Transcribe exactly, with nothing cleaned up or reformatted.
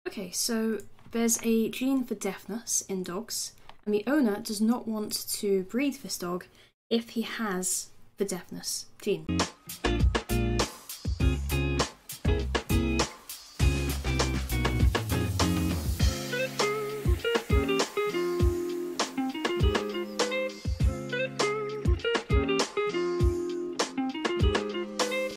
Okay, so there's a gene for deafness in dogs, and the owner does not want to breed this dog if he has the deafness gene.